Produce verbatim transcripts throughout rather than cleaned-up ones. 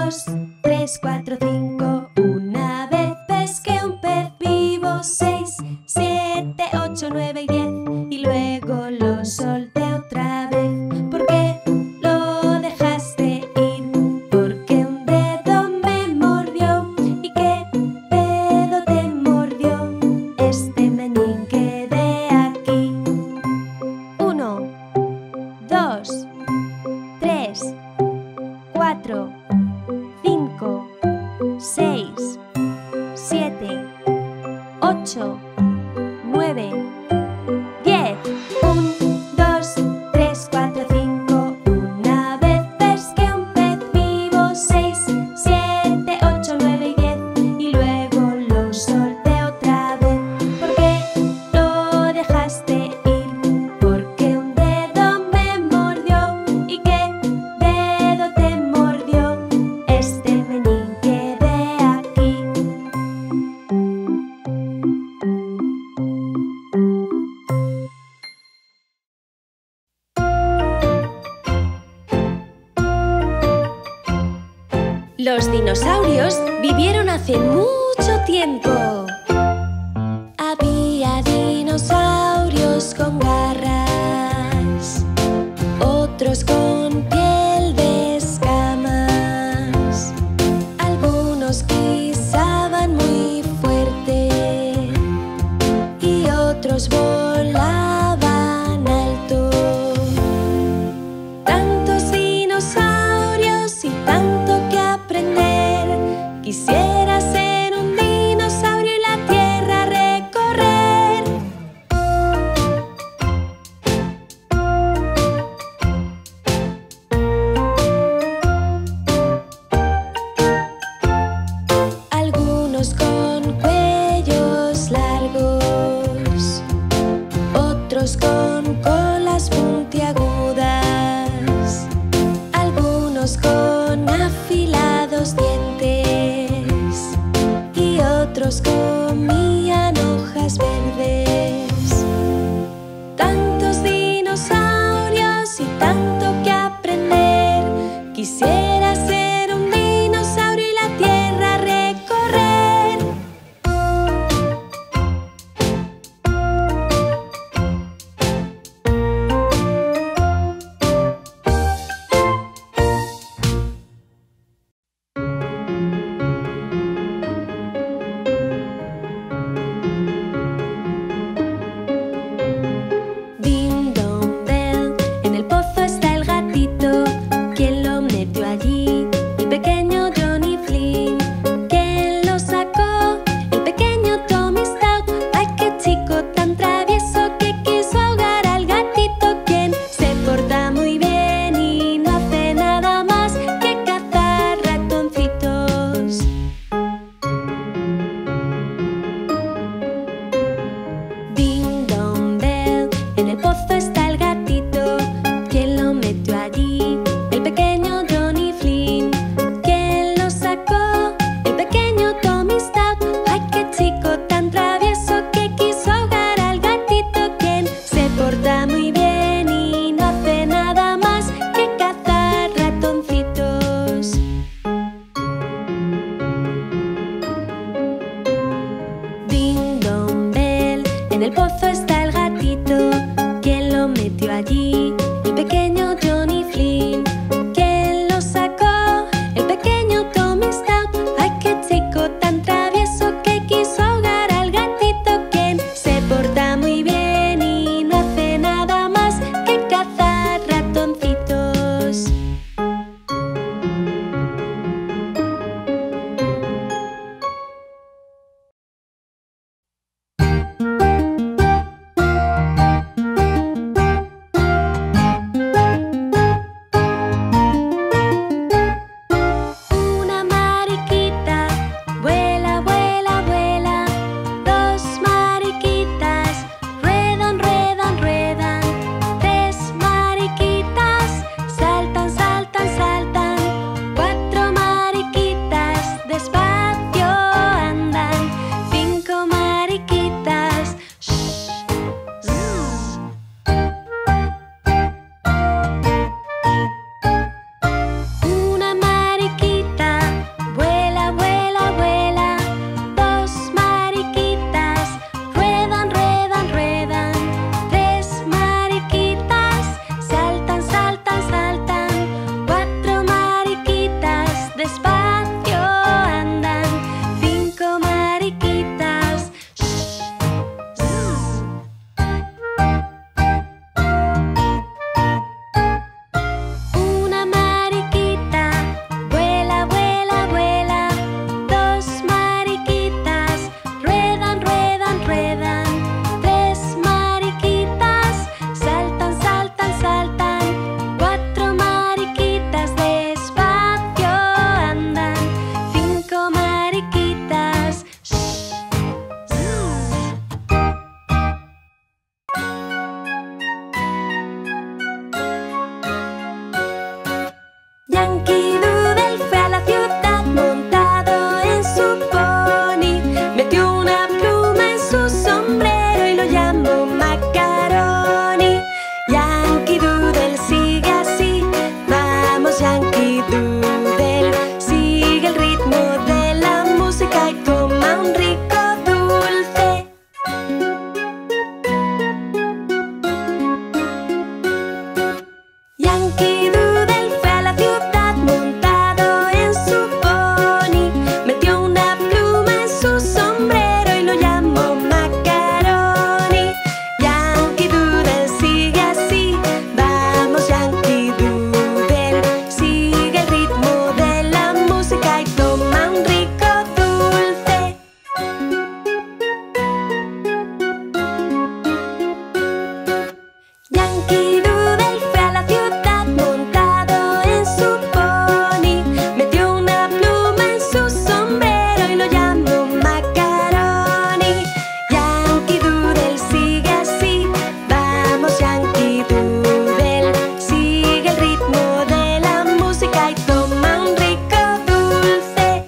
dos, tres, cuatro, cinco. Una vez pesqué un pez vivo. Seis, siete, ocho, nueve y diez. Y luego lo solté otra vez. ¿Por qué lo dejaste ir? Porque un dedo me mordió. ¿Y qué dedo te mordió? Este meñique de aquí. Uno, dos, tres, cuatro, cinco, seis, siete, ocho, nueve, diez. Un, dos, tres, cuatro, cinco. Una vez pesqué un pez vivo. Seis, siete, ocho, nueve y diez. Y luego lo solté otra vez. ¿Por qué lo dejaste ir? Porque un dedo me mordió. ¿Y qué dedo te mordió? Este meñique de aquí. Los dinosaurios vivieron hace mucho tiempo. Había dinosaurios con garras, otros con piel de escamas. Algunos pisaban muy fuerte y otros volaban alto. Tantos dinosaurios y tanto que aprender. Quisiera ser un dinosaurio y la tierra recorrer. Algunos con cuellos largos, otros con colas puntiagudas, algunos con afilados dientes y otros comían hojas verdes. Tantos dinosaurios y tanto que aprender. Quisiera ser un dinosaurio y la tierra recorrer. Ding dong bell, en el pozo está el gatito. ¿Quién lo metió allí? El pequeño Johnny Flynn. ¿Quién lo sacó? El pequeño Tommy Stout. Ay, qué chico tan travieso que quiso ahogar al gatito. ¿Quién se porta muy bien y no hace nada más que cazar ratoncitos? Ding dong bell, en el pozo está el gatito. ¿Quién lo metió allí? El pequeño Johnny Flynn. ¿Quién lo sacó? El pequeño Tommy Stout. Ay, qué chico tan travieso que quiso ahogar al gatito. ¿Quién se porta muy bien y no hace nada más que cazar ratoncitos? Ding dong bell, en el pozo está el gatito. ¿Quién lo metió allí? El pequeño Johnny Flynn. ¿Quién lo sacó? El pequeño Tommy Stout. Ay, qué chico tan travieso que quiso ahogar al gatito. ¿Quién se porta muy bien y no hace nada más que cazar ratoncitos? Yankee Doodle sigue el ritmo de la música y toma un rico dulce. Yankee Doodle fue a la ciudad montado en su pony. Metió una pluma en su sombrero y lo llamó Macaroni. Yankee Doodle sigue así, vamos Yankee Doodle, sigue el ritmo de la música y toma un rico dulce. Yankee Doodle fue a la ciudad montado en su pony. Metió una pluma en su sombrero y lo llamó Macaroni. Yankee Doodle sigue así, vamos Yankee Doodle, sigue el ritmo de la música y toma un rico dulce.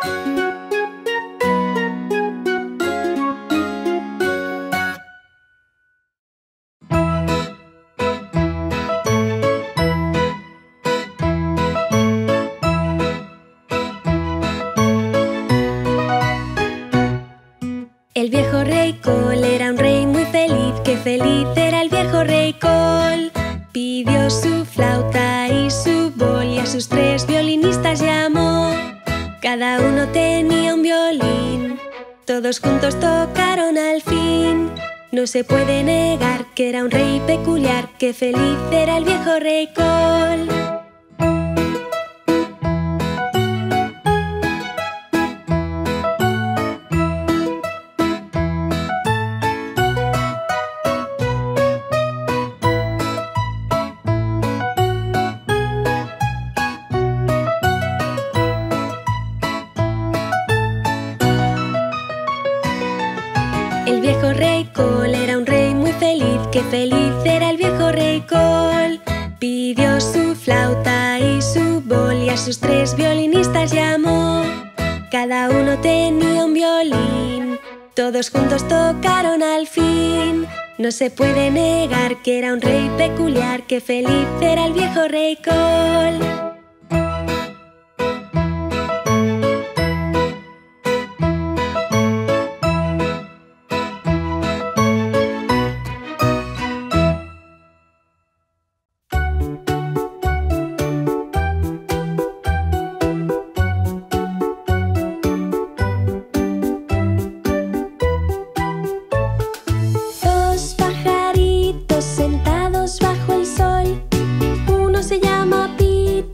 El viejo rey Cole era un rey muy feliz. ¡Qué feliz era el viejo rey Cole! Pidió su flauta y su bol y a sus tres violinistas llamó. Cada uno tenía un violín, todos juntos tocaron al fin. No se puede negar que era un rey peculiar. ¡Qué feliz era el viejo rey Cole! El viejo rey Cole era un rey muy feliz. ¡Qué feliz era el viejo rey Cole! Pidió su flauta y su bol y a sus tres violinistas llamó. Cada uno tenía un violín, todos juntos tocaron al fin. No se puede negar que era un rey peculiar. ¡Qué feliz era el viejo rey Cole! Dos pajaritos sentados bajo el sol. Uno se llama Pete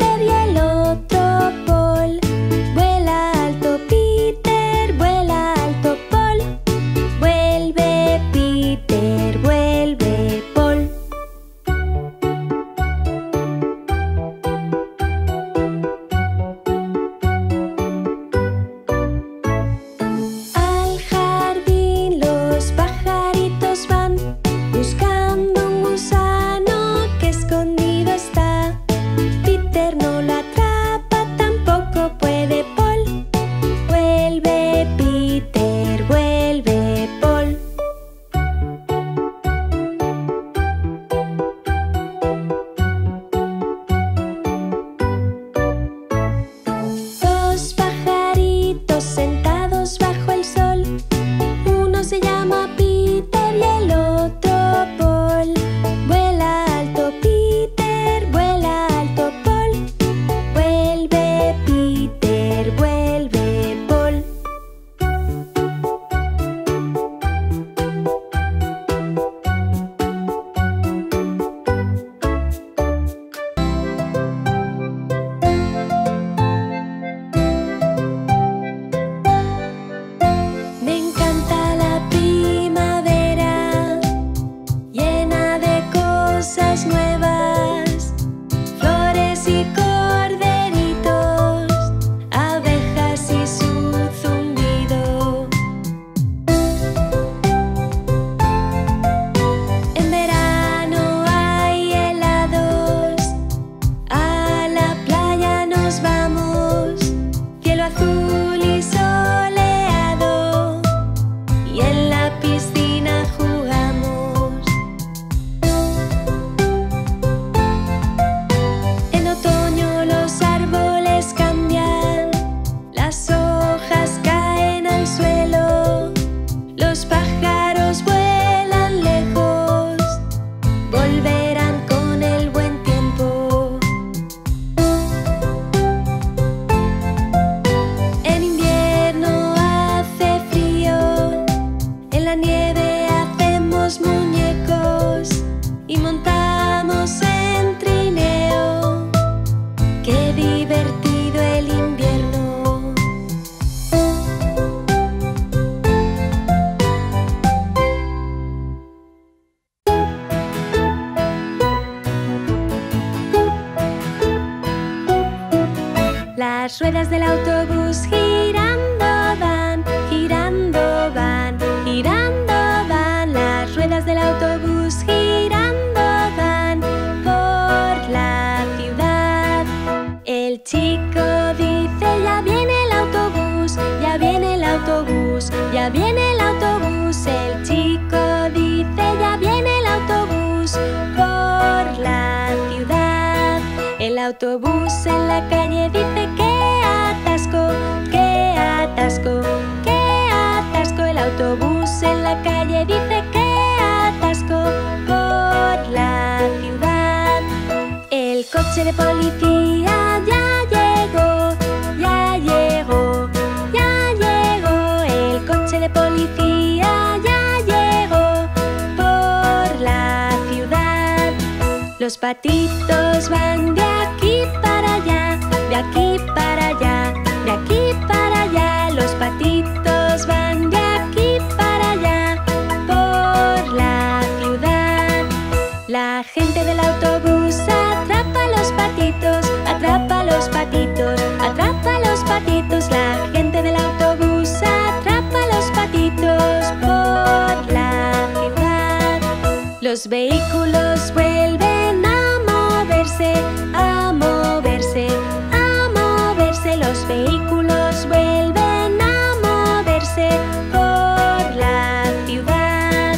Las ruedas del autobús girando van, girando van, girando van. Las ruedas del autobús girando van por la ciudad. El chico dice: ya viene el autobús, ya viene el autobús, ya viene el autobús. El chico dice: ya viene el autobús por la ciudad. El autobús en la calle dice: ¡qué atasco, qué atasco, qué atasco! El autobús en la calle dice: ¡qué atasco por la ciudad! El coche de policía ya llegó, ya llegó, ya llegó. El coche de policía ya llegó por la ciudad. Los patitos van de aquí para allá, de aquí para allá, de aquí para allá. Los patitos van de aquí para allá por la ciudad. La gente del autobús atrapa los patitos, atrapa los patitos, atrapa los patitos. La gente del autobús atrapa los patitos por la ciudad. Los vehículos vuelven a moverse, a moverse, a moverse. Los vehículos vuelven a moverse por la ciudad.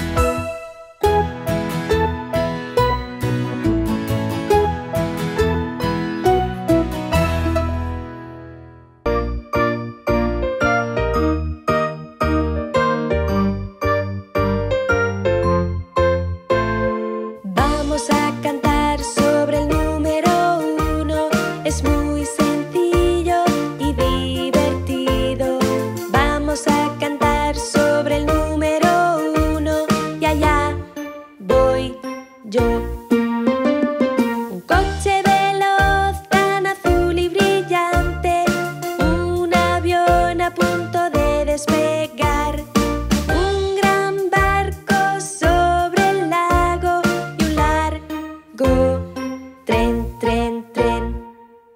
Vamos a cantar sobre el número uno. Es muy sencillo y divertido. Vamos a cantar sobre el número uno. Y allá voy yo. Un coche veloz, tan azul y brillante. Un avión a punto de despegar. Un gran barco sobre el lago. Y un largo tren, tren, tren.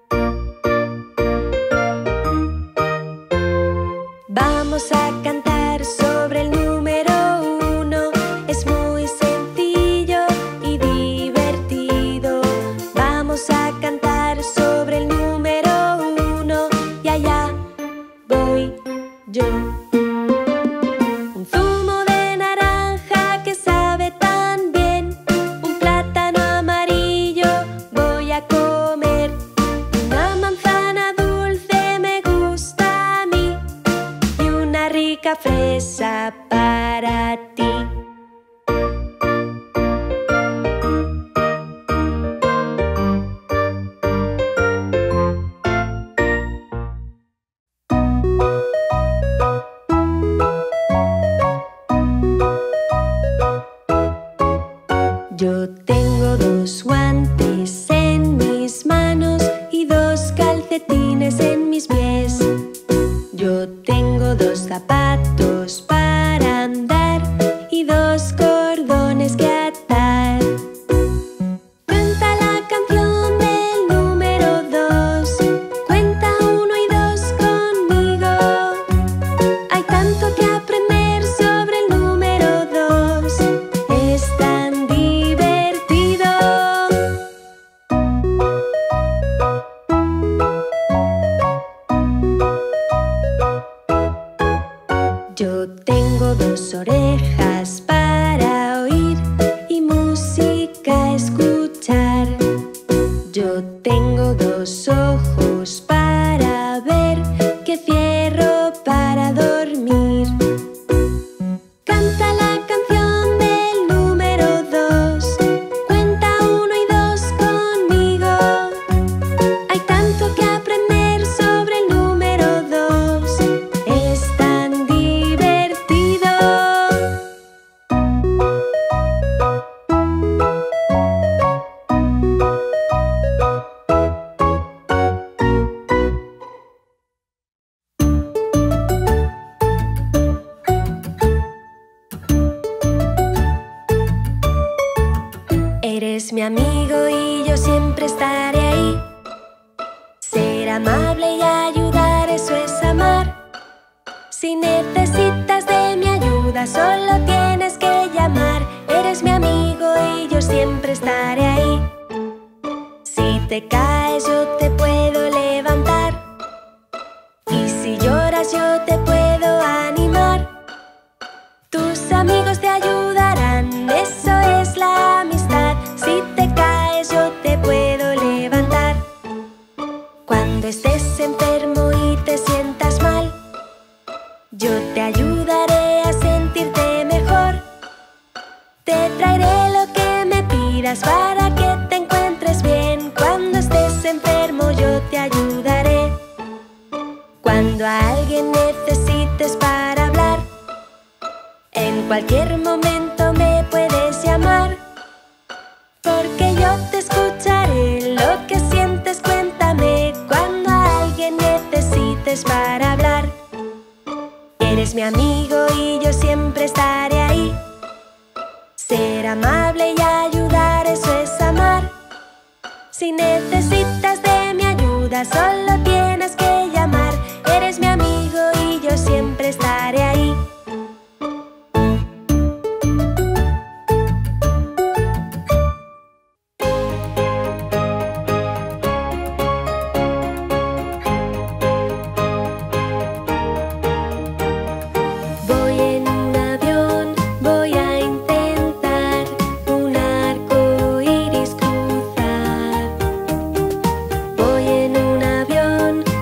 Vamos a cantar sobre el número uno. Es muy sencillo y divertido. Vamos a cantar sobre el número uno. Y allá voy yo. Un zumo de naranja que sabe tan bien. Un plátano amarillo voy a comer. Una manzana dulce me gusta a mí. Y una rica fresa para ti. Yo tengo dos guantes en mis manos y dos calcetines en mis pies. Yo tengo dos zapatos para andar y dos cordones que atar. Canta la canción del número dos. Cuenta uno y dos conmigo. Hay tanto que aprender sobre el número dos. Es tan divertido. Yo tengo dos orejas para oír y música escuchar. Yo tengo dos ojos para ver que cierro para dormir. Canta la canción del número dos. Cuenta uno y dos conmigo. Hay tanto que aprender sobre el número dos. Es tan divertido. Eres mi amigo y yo siempre estaré ahí. Será amable y ayudar, eso es amar. Si necesitas de mi ayuda, solo tienes que llamar. Eres mi amigo y yo siempre estaré ahí. Si te caes, yo te puedo levantar. Y si lloras, yo te puedo animar. Tus amigos te ayudarán, eso es la amistad. Si te caes, yo te puedo levantar. Cuando estés enfermo y te sientas mal, yo te ayudaré a sentirte mejor. Te traeré lo que me pidas para que te encuentres bien. Cuando estés enfermo, yo te ayudaré. Cuando a alguien necesites para hablar, en cualquier momento me puedes llamar. Porque yo te escucharé, lo que sientes cuéntame. Cuando a alguien necesites para hablar, eres mi amigo y yo siempre estaré ahí. Ser amable y ayudar, eso es amar. Si necesitas de mi ayuda, solo tienes que llamar. Eres mi amigo y yo siempre estaré ahí. Voy en un avión, voy a intentar un arco iris cruzar. Voy en un avión,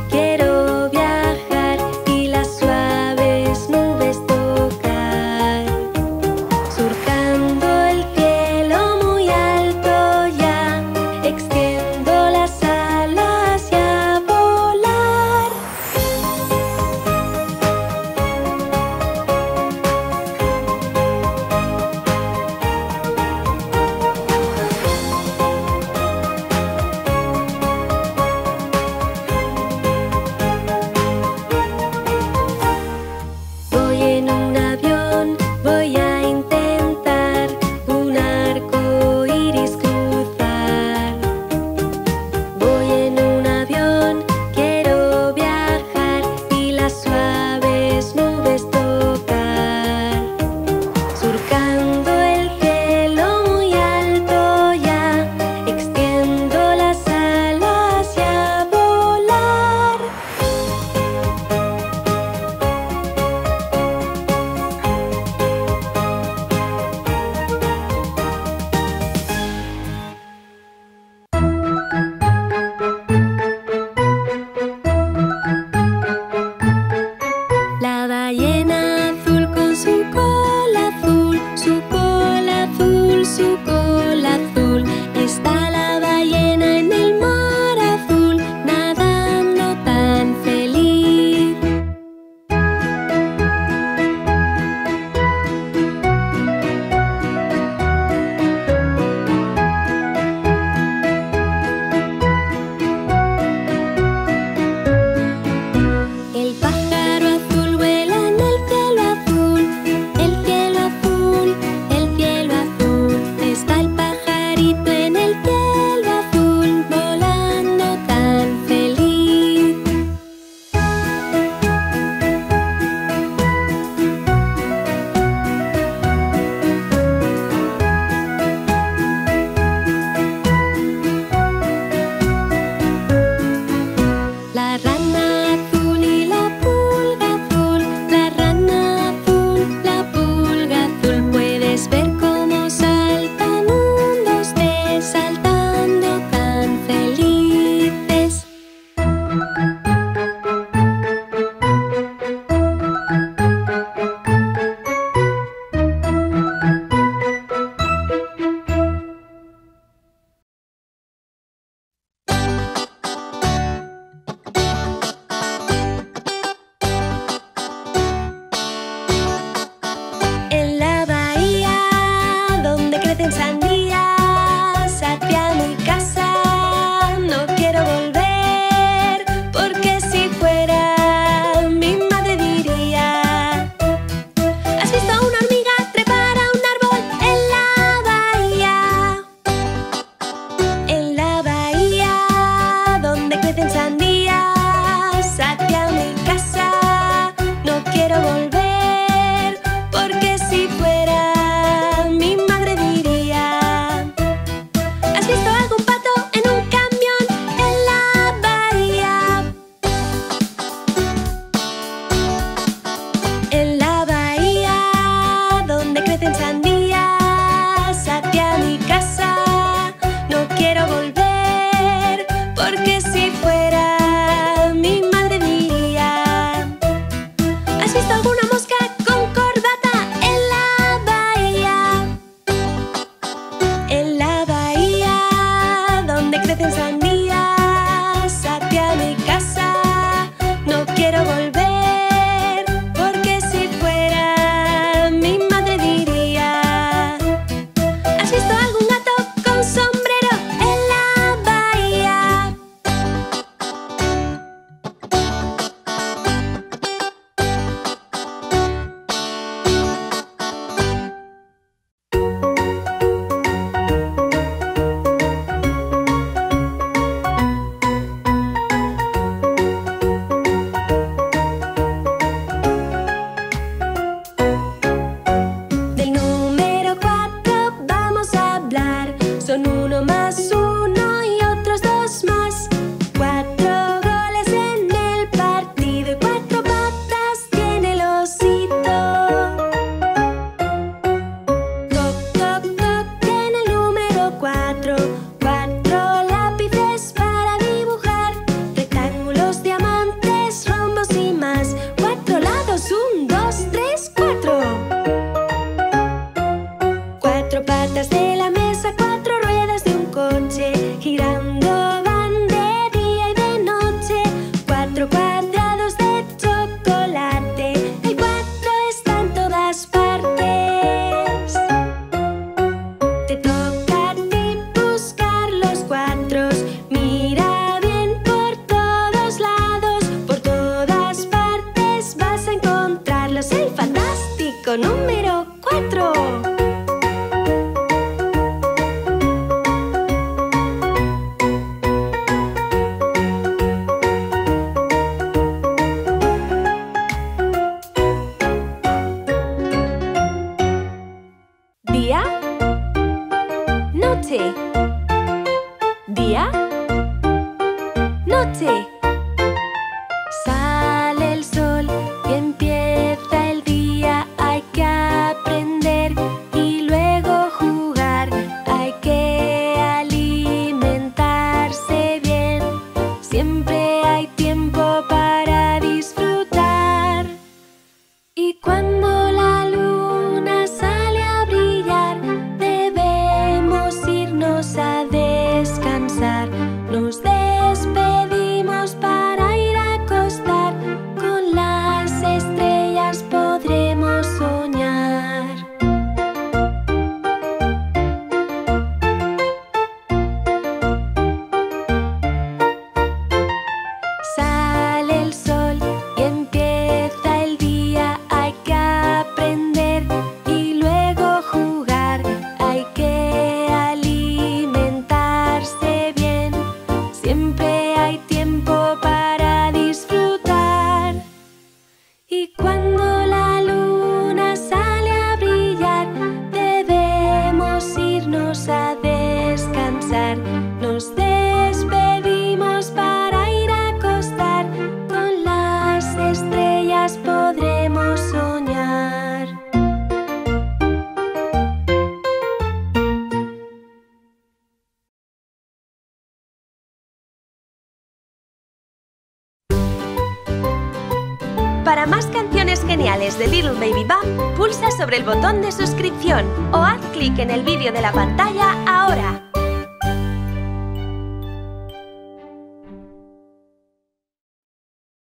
Paso número cuatro. Día, noche. Día, noche. Sale el sol y empieza el día. Hay que aprender y luego jugar. Hay que alimentarse bien. Siempre hay tiempo para disfrutar. Y cuando la luna sale a brillar, debemos irnos a descansar. Nos despedimos para ir a acostar. Con las estrellas podremos soñar. Sale el sol y empieza el día. Hay que aprender y luego jugar. Hay que alimentarse bien. Siempre hay tiempo para disfrutar. Y cuando la luna sale a brillar, debemos irnos a descansar. Nos despedimos para ir a acostar. Con las estrellas podremos soñar. Para más canciones geniales de Little Baby Bum, pulsa sobre el botón de suscripción o haz clic en el vídeo de la pantalla ahora.